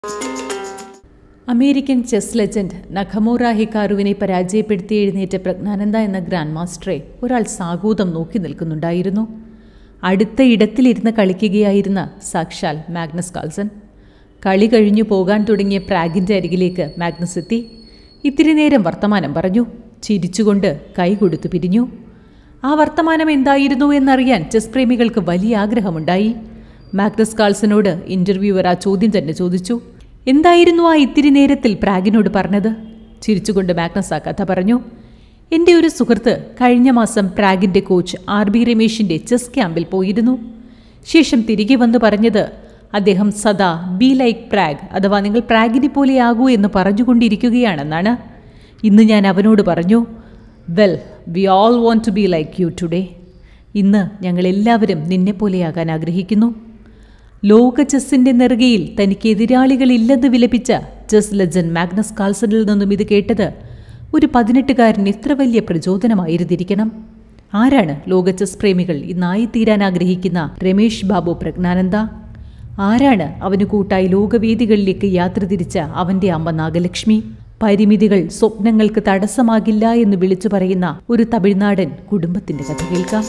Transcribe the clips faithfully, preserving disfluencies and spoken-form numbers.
American chess legend Nakamura ഹിക്കാറുവിനെ പരാജയപ്പെടുത്തി എഴുന്നേറ്റ പ്രജ്ഞാനന്ദ എന്ന ഗ്രാൻഡ് മാസ്റ്ററെ ഒരാൾ സാഗൂതം നോക്കി നിൽക്കുന്നുണ്ടായിരുന്നു. അടുത്ത ഇടത്തിലിരുന്ന് കളിക്കുകയായിരുന്ന സാക്ഷാൽ മാഗ്നസ് കാൾസൺ. കളി കഴിഞ്ഞു പോകാൻ തുടങ്ങിയ പ്രാഗിൻ്റെ അരികിലേക്ക് മാഗ്നസ് എത്തി. ഇത്തിരി നേരം വർത്തമാനം പറഞ്ഞു. ചിരിച്ചുകൊണ്ട് കൈ കൊടുത്തു പിരിഞ്ഞു. ആ വർത്തമാനം എന്തായിരുന്നു എന്നറിയാൻ ചെസ് പ്രേമികൾക്ക് വലിയ ആഗ്രഹമുണ്ടായി. മാഗ്നസ് കാൾസനോട് ഇൻ്റർവ്യൂവർ ആ ചോദ്യം തന്നെ ചോദിച്ചു. എന്തായിരുന്നു ആ ഇത്തിരി നേരത്തിൽ പ്രാഗിനോട് പറഞ്ഞത്? ചിരിച്ചുകൊണ്ട് മാഗ്നസ് ആ കഥ പറഞ്ഞു. എൻ്റെ ഒരു സുഹൃത്ത് കഴിഞ്ഞ മാസം പ്രാഗിൻ്റെ കോച്ച് ആർ ബി രമേശിൻ്റെ ചെസ് ക്യാമ്പിൽ പോയിരുന്നു. ശേഷം തിരികെ വന്ന് പറഞ്ഞത് അദ്ദേഹം സദാ ബി ലൈക്ക് പ്രാഗ്, അഥവാ നിങ്ങൾ പ്രാഗിനെ പോലെയാകൂ എന്ന് പറഞ്ഞുകൊണ്ടിരിക്കുകയാണെന്നാണ്. ഇന്ന് ഞാൻ അവനോട് പറഞ്ഞു, well we all want to be like you today. ഇന്ന് ഞങ്ങളെല്ലാവരും നിന്നെപ്പോലെയാകാൻ ആഗ്രഹിക്കുന്നു. ലോക ചെസ്സിൻ്റെ നെറുകയിൽ തനിക്ക് എതിരാളികളില്ലെന്ന് വിലപിച്ച ചെസ് ലെജൻഡ് മാഗ്നസ് കാൾസണിൽ നിന്നും ഇത് കേട്ടത് ഒരു പതിനെട്ടുകാരൻ എത്ര വലിയ പ്രചോദനമായിരുന്നിരിക്കണം. ആരാണ് ലോക ചെസ് പ്രേമികൾ ഇന്നായിത്തീരാൻ ആഗ്രഹിക്കുന്ന രമേഷ് ബാബു പ്രജ്ഞാനന്ദ? ആരാണ് അവന് കൂട്ടായി ലോകവേദികളിലേക്ക് യാത്ര തിരിച്ച അവൻ്റെ അമ്മ നാഗലക്ഷ്മി? പരിമിതികൾ സ്വപ്നങ്ങൾക്ക് തടസ്സമാകില്ല എന്ന് വിളിച്ചു പറയുന്ന ഒരു തമിഴ്നാടൻ കുടുംബത്തിൻ്റെ കഥ കേൾക്കാം.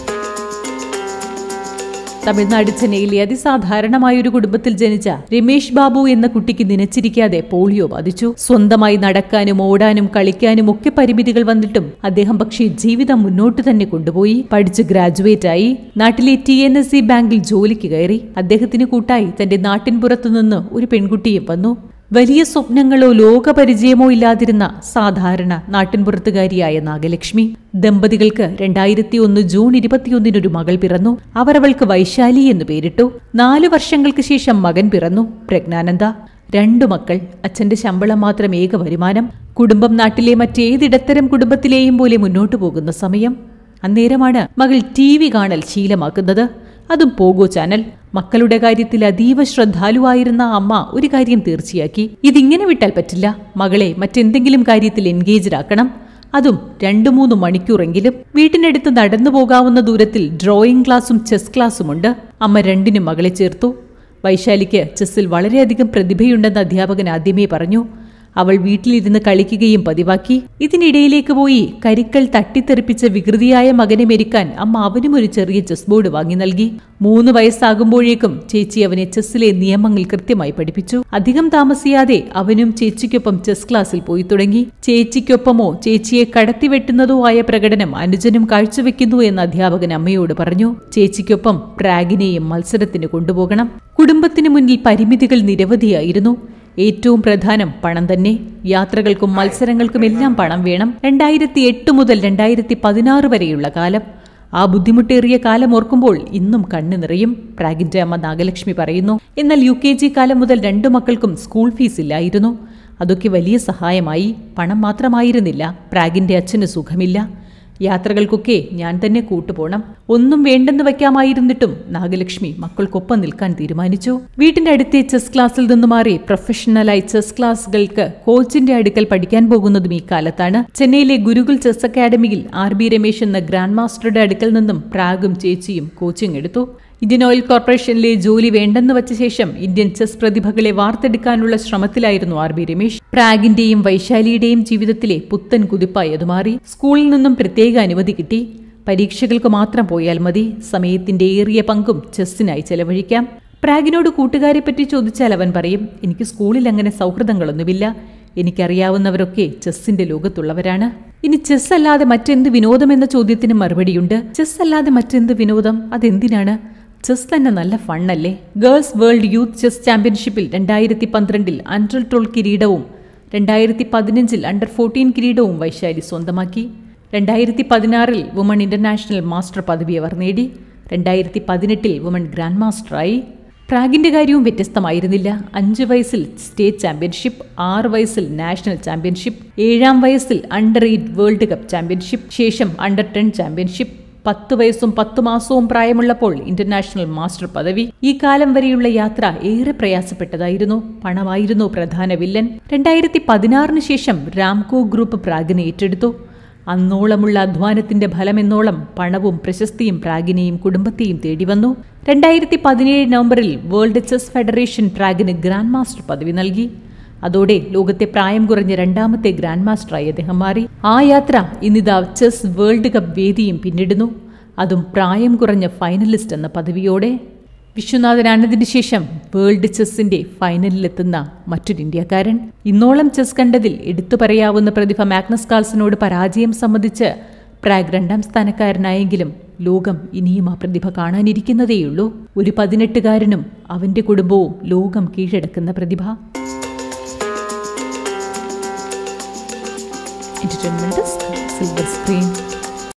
തമിഴ്നാട് ചെന്നൈയിലെ അതിസാധാരണമായ ഒരു കുടുംബത്തിൽ ജനിച്ച രമേഷ് ബാബു എന്ന കുട്ടിക്ക് നനച്ചിരിക്കാതെ പോളിയോ ബാധിച്ചു. സ്വന്തമായി നടക്കാനും ഓടാനും കളിക്കാനും ഒക്കെ പരിമിതികൾ വന്നിട്ടും അദ്ദേഹം പക്ഷേ ജീവിതം മുന്നോട്ട് തന്നെ കൊണ്ടുപോയി. പഠിച്ച് ഗ്രാജുവേറ്റ് ആയി. നാട്ടിലെ ടി എൻ എസ് സി ബാങ്കിൽ ജോലിക്ക് കയറി. അദ്ദേഹത്തിന് കൂട്ടായി തന്റെ നാട്ടിൻ പുറത്തുനിന്ന് ഒരു പെൺകുട്ടിയും വന്നു. വലിയ സ്വപ്നങ്ങളോ ലോകപരിചയമോ ഇല്ലാതിരുന്ന സാധാരണ നാട്ടിൻപുറത്തുകാരിയായ നാഗലക്ഷ്മി. ദമ്പതികൾക്ക് രണ്ടായിരത്തി ഒന്ന് ജൂൺ ഇരുപത്തിയൊന്നിനൊരു മകൾ പിറന്നു. അവർ അവൾക്ക് വൈശാലി എന്ന് പേരിട്ടു. നാലു വർഷങ്ങൾക്ക് ശേഷം മകൻ പിറന്നു, പ്രജ്ഞാനന്ദ. രണ്ടു മക്കൾ. അച്ഛന്റെ ശമ്പളം മാത്രം ഏക വരുമാനം. കുടുംബം നാട്ടിലെ മറ്റേതിടത്തരം കുടുംബത്തിലെയും പോലെ മുന്നോട്ടു പോകുന്ന സമയം. അന്നേരമാണ് മകൾ ടി വി കാണൽ ശീലമാക്കുന്നത്. അതും പോഗോ ചാനൽ. മക്കളുടെ കാര്യത്തിൽ അതീവ ശ്രദ്ധാലുവായിരുന്ന അമ്മ ഒരു കാര്യം തീർച്ചയാക്കി. ഇതിങ്ങനെ വിട്ടാൽ പറ്റില്ല. മകളെ മറ്റെന്തെങ്കിലും കാര്യത്തിൽ എൻഗേജ്ഡ് ആക്കണം. അതും രണ്ടു മൂന്ന് മണിക്കൂറെങ്കിലും. വീട്ടിനടുത്ത് നടന്നു പോകാവുന്ന ദൂരത്തിൽ ഡ്രോയിങ് ക്ലാസും ചെസ് ക്ലാസുമുണ്ട്. അമ്മ രണ്ടിനും മകളെ ചേർത്തു. വൈശാലിക്ക് ചെസ്സിൽ വളരെയധികം പ്രതിഭയുണ്ടെന്ന് അധ്യാപകൻ ആദ്യമേ പറഞ്ഞു. അവൾ വീട്ടിലിരുന്ന് കളിക്കുകയും പതിവാക്കി. ഇതിനിടയിലേക്ക് പോയി കരിക്കൽ തട്ടിത്തെറിപ്പിച്ച വികൃതിയായ മകനെ മെരുക്കാൻ അമ്മ അവനും ഒരു ചെറിയ ചെസ് ബോർഡ് വാങ്ങി നൽകി. മൂന്ന് വയസ്സാകുമ്പോഴേക്കും ചേച്ചി അവനെ ചെസ്സിലെ നിയമങ്ങൾ കൃത്യമായി പഠിപ്പിച്ചു. അധികം താമസിയാതെ അവനും ചേച്ചിക്കൊപ്പം ചെസ് ക്ലാസ്സിൽ പോയി തുടങ്ങി. ചേച്ചിക്കൊപ്പമോ ചേച്ചിയെ കടത്തിവെട്ടുന്നതോ ആയ പ്രകടനം അനുജനും കാഴ്ചവെക്കുന്നു എന്ന് അധ്യാപകൻ അമ്മയോട് പറഞ്ഞു. ചേച്ചിക്കൊപ്പം പ്രാഗിനെയും മത്സരത്തിന് കൊണ്ടുപോകണം. കുടുംബത്തിന് മുന്നിൽ പരിമിതികൾ നിരവധിയായിരുന്നു. ഏറ്റവും പ്രധാനം പണം തന്നെ. യാത്രകൾക്കും മത്സരങ്ങൾക്കും എല്ലാം പണം വേണം. രണ്ടായിരത്തി എട്ട് മുതൽ രണ്ടായിരത്തി പതിനാറ് വരെയുള്ള കാലം. ആ ബുദ്ധിമുട്ടേറിയ കാലം ഓർക്കുമ്പോൾ ഇന്നും കണ്ണു നിറയും, പ്രാഗിന്റെ അമ്മ നാഗലക്ഷ്മി പറയുന്നു. എന്നാൽ യു കെ ജി കാലം മുതൽ രണ്ടു മക്കൾക്കും സ്കൂൾ ഫീസ് ഇല്ലായിരുന്നു. അതൊക്കെ വലിയ സഹായമായി. പണം മാത്രമായിരുന്നില്ല. പ്രാഗിന്റെ അച്ഛന് സുഖമില്ല. യാത്രകൾക്കൊക്കെ ഞാൻ തന്നെ കൂട്ടുപോണം. ഒന്നും വേണ്ടെന്ന് വയ്ക്കാമായിരുന്നിട്ടും നാഗലക്ഷ്മി മക്കൾക്കൊപ്പം നിൽക്കാൻ തീരുമാനിച്ചു. വീട്ടിന്റെ അടുത്തെ ചെസ് ക്ലാസ്സിൽ നിന്ന് മാറി പ്രൊഫഷണലായി ചെസ് ക്ലാസുകൾക്ക് കോച്ചിന്റെ അടുക്കൽ പഠിക്കാൻ പോകുന്നതും ഈ കാലത്താണ്. ചെന്നൈയിലെ ഗുരുകുൽ ചെസ് അക്കാഡമിയിൽ ആർ ബി രമേശ് എന്ന ഗ്രാൻഡ് മാസ്റ്ററുടെ അടുക്കൽ നിന്നും പ്രാഗും ചേച്ചിയും കോച്ചിങ് എടുത്തു. ഇന്ത്യൻ ഓയിൽ കോർപ്പറേഷനിലെ ജോലി വേണ്ടെന്ന് വച്ച ശേഷം ഇന്ത്യൻ ചെസ് പ്രതിഭകളെ വാർത്തെടുക്കാനുള്ള ശ്രമത്തിലായിരുന്നു ആർ ബി രമേശ്. പ്രാഗിന്റെയും വൈശാലിയുടെയും ജീവിതത്തിലെ പുത്തൻ കുതിപ്പായി അത് മാറി. സ്കൂളിൽ നിന്നും പ്രത്യേക അനുമതി കിട്ടി. പരീക്ഷകൾക്ക് മാത്രം പോയാൽ മതി. സമയത്തിന്റെ ഏറിയ പങ്കും ചെസ്സിനായി ചെലവഴിക്കാം. പ്രാഗിനോട് കൂട്ടുകാരെ പറ്റി ചോദിച്ചാൽ അവൻ പറയും, എനിക്ക് സ്കൂളിൽ അങ്ങനെ സൗഹൃദങ്ങളൊന്നുമില്ല. എനിക്കറിയാവുന്നവരൊക്കെ ചെസ്സിന്റെ ലോകത്തുള്ളവരാണ്. ഇനി ചെസ് അല്ലാതെ മറ്റെന്ത് വിനോദം എന്ന ചോദ്യത്തിന് മറുപടിയുണ്ട്. ചെസ് അല്ലാതെ മറ്റെന്ത് വിനോദം? അതെന്തിനാണ്? ചെസ് തന്നെ നല്ല ഫണ്ണല്ലേ? ഗേൾസ് വേൾഡ് യൂത്ത് ചെസ് ചാമ്പ്യൻഷിപ്പിൽ രണ്ടായിരത്തി പന്ത്രണ്ടിൽ അണ്ടർ ട്വൽവ് കിരീടവും രണ്ടായിരത്തി പതിനഞ്ചിൽ അണ്ടർ ഫോർട്ടീൻ കിരീടവും വൈശാലി സ്വന്തമാക്കി. രണ്ടായിരത്തി പതിനാറിൽ വുമൺ ഇന്റർനാഷണൽ മാസ്റ്റർ പദവി അവർ നേടി. രണ്ടായിരത്തി പതിനെട്ടിൽ വുമൺ ഗ്രാൻഡ് മാസ്റ്ററായി. പ്രാഗിന്റെ കാര്യവും വ്യത്യസ്തമായിരുന്നില്ല. അഞ്ച് വയസ്സിൽ സ്റ്റേറ്റ് ചാമ്പ്യൻഷിപ്പ്, ആറ് വയസ്സിൽ നാഷണൽ ചാമ്പ്യൻഷിപ്പ്, ഏഴാം വയസ്സിൽ under eight world cup championship, ശേഷം അണ്ടർ ടെൻ ചാമ്പ്യൻഷിപ്പ്. പത്ത് വയസ്സും പത്ത് മാസവും പ്രായമുള്ളപ്പോൾ ഇന്റർനാഷണൽ മാസ്റ്റർ പദവി. ഈ കാലം വരെയുള്ള യാത്ര ഏറെ പ്രയാസപ്പെട്ടതായിരുന്നു. പണമായിരുന്നു പ്രധാന വില്ലൻ. രണ്ടായിരത്തി പതിനാറിന് ശേഷം രാംകോ ഗ്രൂപ്പ് പ്രാഗിനെ ഏറ്റെടുത്തു. അന്നോളമുള്ള അധ്വാനത്തിന്റെ ഫലമെന്നോളം പണവും പ്രശസ്തിയും പ്രാഗിനെയും കുടുംബത്തെയും തേടി വന്നു. രണ്ടായിരത്തി പതിനേഴ് നവംബറിൽ വേൾഡ് ചെസ് ഫെഡറേഷൻ പ്രാഗിന് ഗ്രാൻഡ് മാസ്റ്റർ പദവി നൽകി. അതോടെ ലോകത്തെ പ്രായം കുറഞ്ഞ രണ്ടാമത്തെ ഗ്രാൻഡ് മാസ്റ്ററായി അദ്ദേഹം മാറി. ആ യാത്ര ഇന്നിതാ ചെസ് വേൾഡ് കപ്പ് വേദിയും പിന്നിടുന്നു, അതും പ്രായം കുറഞ്ഞ ഫൈനലിസ്റ്റ് എന്ന പദവിയോടെ. വിശ്വനാഥൻ ആനന്ദിന് ശേഷം വേൾഡ് ചെസ്സിന്റെ ഫൈനലിലെത്തുന്ന മറ്റൊരു ഇന്ത്യക്കാരൻ. ഇന്നോളം ചെസ് കണ്ടതിൽ എടുത്തു പറയാവുന്ന പ്രതിഭ മാഗ്നസ് കാൾസനോട് പരാജയം സമ്മതിച്ച് പ്രാഗ് രണ്ടാം സ്ഥാനക്കാരനായെങ്കിലും ലോകം ഇനിയും ആ പ്രതിഭ കാണാനിരിക്കുന്നതേയുള്ളൂ. ഒരു പതിനെട്ടുകാരനും അവന്റെ കുടുംബവും ലോകം കീഴടക്കുന്ന പ്രതിഭ. Entertainment Desk, Silver Screen.